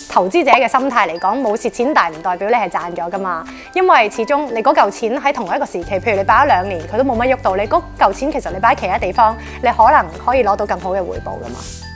投資者嘅心態嚟講，冇蝕錢，但係唔代表你係賺咗噶嘛。因為始終你嗰嚿錢喺同一個時期，譬如你擺咗2年，佢都冇乜喐到，你嗰嚿錢其實你擺喺其他地方，你可能可以攞到更好嘅回報噶嘛。